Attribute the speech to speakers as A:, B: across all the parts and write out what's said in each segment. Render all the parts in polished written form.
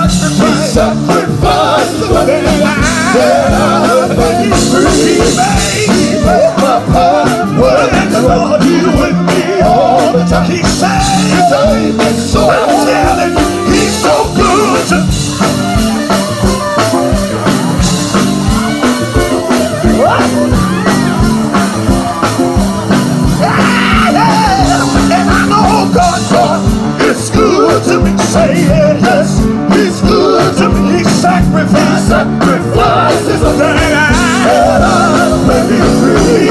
A: sacrifice. Sacrifice what they said. He made my power, and the Lord is with me all the time. He saved me, so I'm telling you, He's so good to me. And I know God is good to me. Say yes, He's good to me. He sacrificed sacrifices a day that I may be free.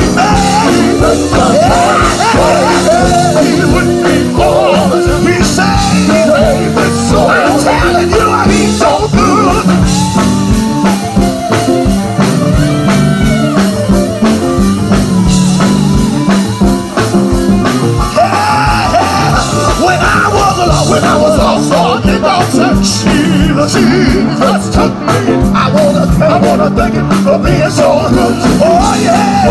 A: He's with me all the time. He saved me, so I'm telling you, He's so good. When I was lost on the mountain, Jesus took me. I wanna thank Him for being so good. Oh yeah,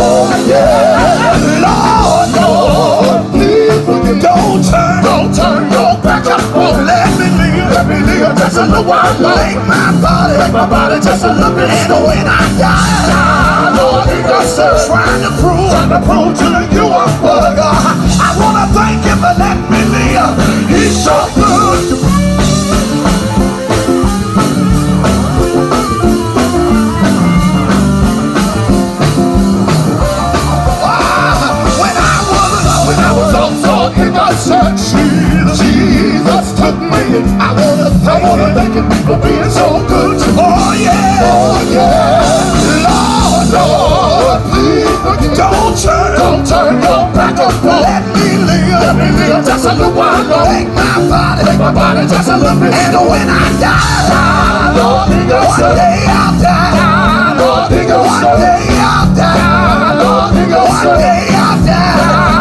A: Lord, please forgive me. Don't turn your back up. Let me live just a little while. Make my body just a little bit. And when I die, Lord, I'm trying to prove to you I'm for God. I wanna thank Him for letting me live. He's so good to me. When I was also in my search, Jesus took me. I wanna thank Him for being so good to me. Oh yeah, Lord, please don't turn your back up. Let me live just a little while. Make my body just a little bit. And when I die, Lord, one day I'll die. Lord, one day I'll die. Lord, one day I'll die.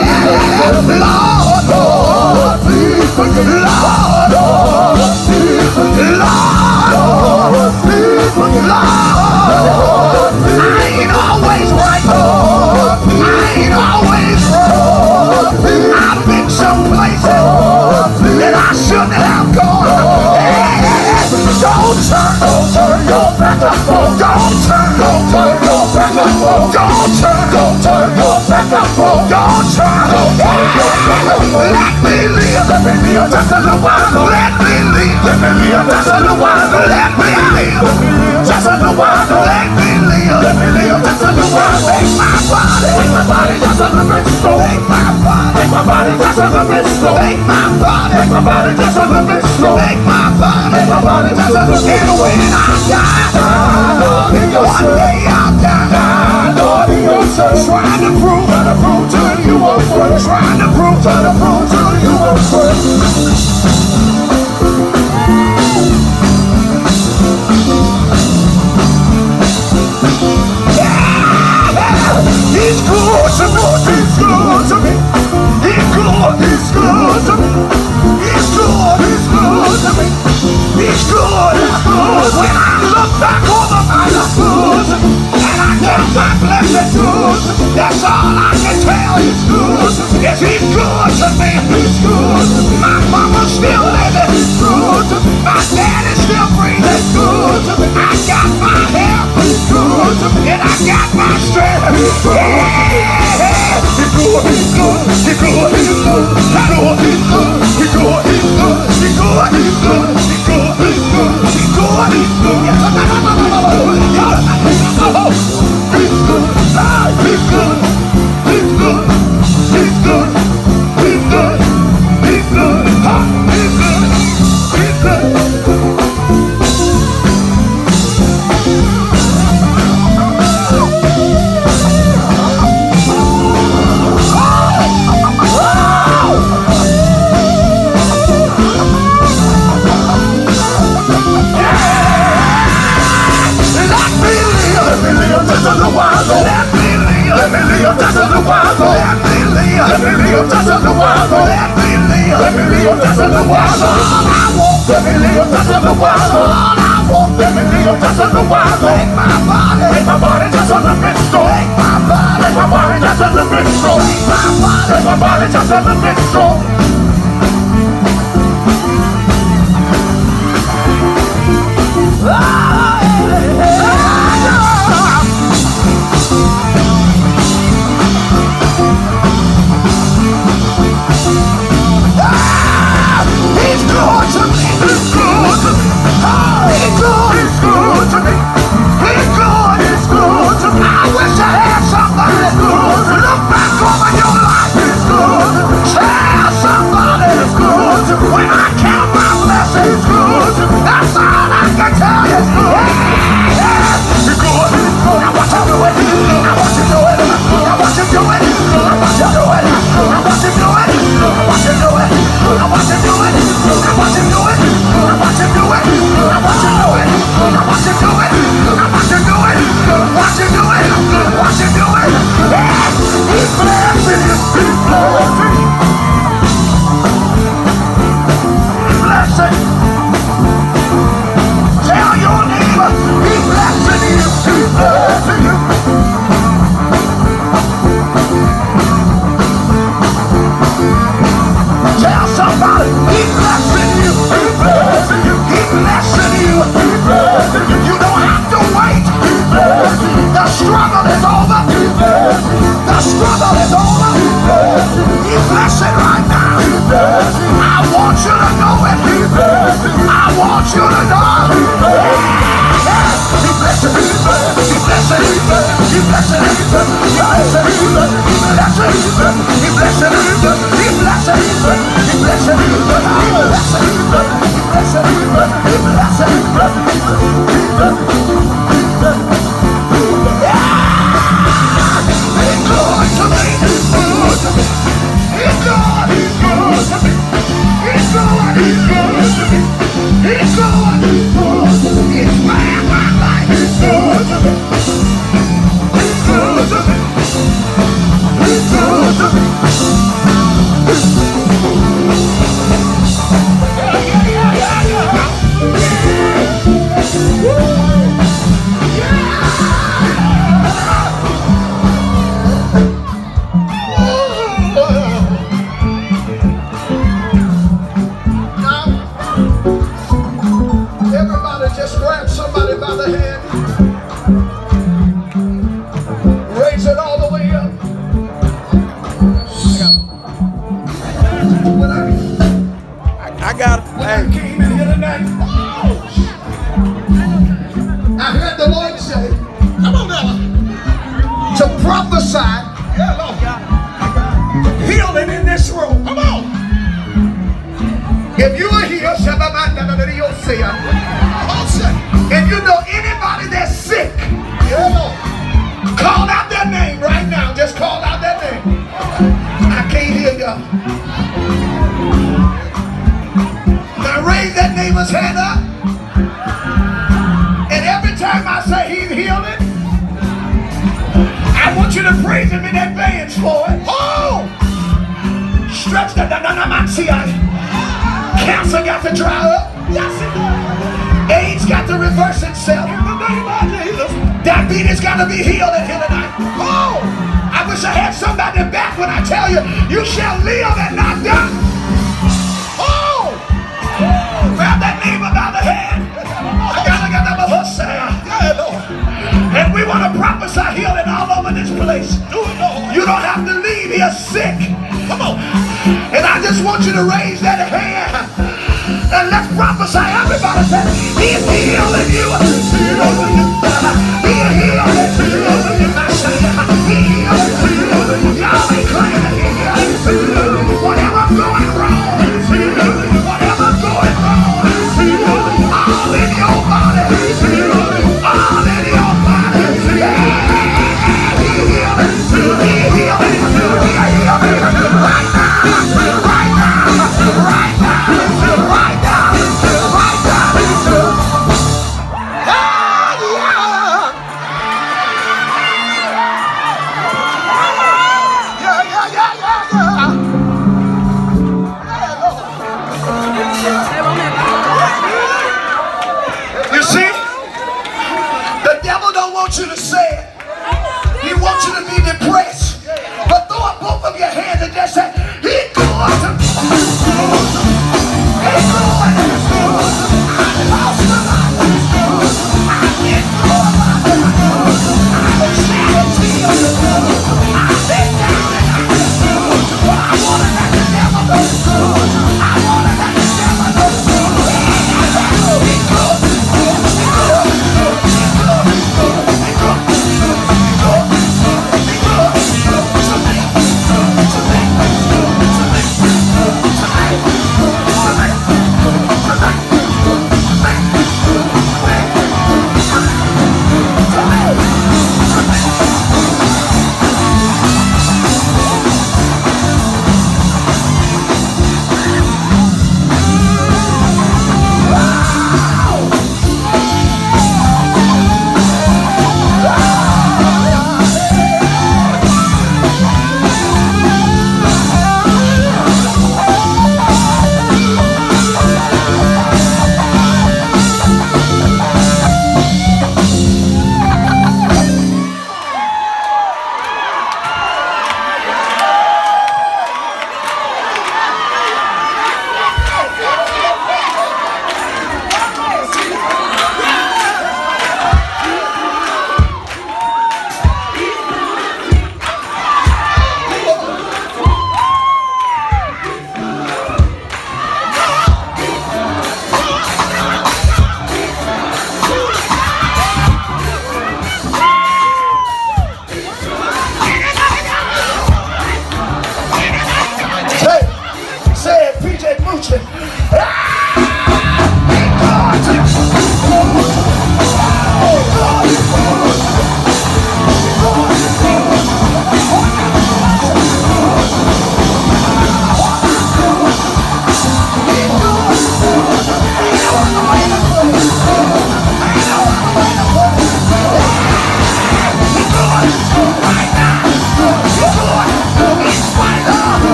A: Lord, please forgive me. Lord, please forgive me. Lord, please forgive me. Lord, I ain't always right. I ain't always wrong. I've been some places that I shouldn't have gone. Don't turn your back up. Don't turn your back up. Don't turn your back up. Don't turn your back up. Let me live just a little while. Let me live just a little while. Let me live just a little while. Let me live just a little while. Make my body just a little bit slow. Make my body just a little bit slow. Make my body just a little bit slow. Make my body just a little bit slow. And when I die, Lord, one day I'll die. Lord, trying to prove to you I'm free. Trying to prove to you I'm free. He's good to me. He's good to me. He's good to me. He's good to me. He's good. When I look back over my life, and I count my blessings, that's all I can tell. He's good. Yes, He's good to me. He's good. My mama's still living. He's good. My daddy's still breathing. He's good. I got my health. He's good. And I got my strength. He's good. Yeah. He's good. He's good. He's good. He's good. I know He's good. He's good. He's good. He's good. He's good. He's good. He's good. He's good. He's good. He's good. He's good. He's good. He's good. He's good. He's good. He's good. He's good. Let me live just a little while. Let me live just a little while. Let me live just a little while. All I want, let me live just a little while. All I want, let me live just a little while. Make my body just a little bit strong. Make my body just a little bit strong. Make my body just a little bit strong. is over. The struggle is over. He's blessing right now. I want you to know it. I want you to know it. He's blessing. He's blessing. He's blessing. He's blessing. He's blessing. He's blessing. He's blessing. He's blessing. Healing in this room. Come on. If you are here, if you know anybody that's sick, call out their name right now. Just call out their name. I can't hear y'all. Now raise that neighbor's hand up. And every time I say he's healing, I want you to praise him in advance for it. Oh! Stretch the cancer got to dry up. Yes, it does. AIDS got to reverse itself. In the name of Jesus. Diabetes got to be healed in here tonight. Oh! I wish I had somebody back when I tell you, you shall live and not die. Oh! Grab that neighbor by the hand. And we want to prophesy healing all over this place. You don't have to leave here sick. Come on. And I just want you to raise that hand. And let's prophesy. Everybody say, he's healing you. He's healing you. He's healing you. He's healing you. Y'all ain't claiming it. Whatever's going wrong. Whatever's going wrong. All in your body. All in your body. He's healing. He's healing. Right now. Right now. Right now. Right now. Right now.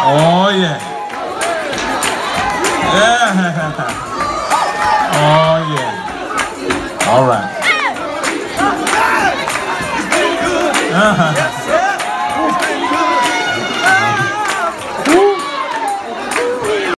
B: Oh yeah. Yeah. Oh yeah. All right.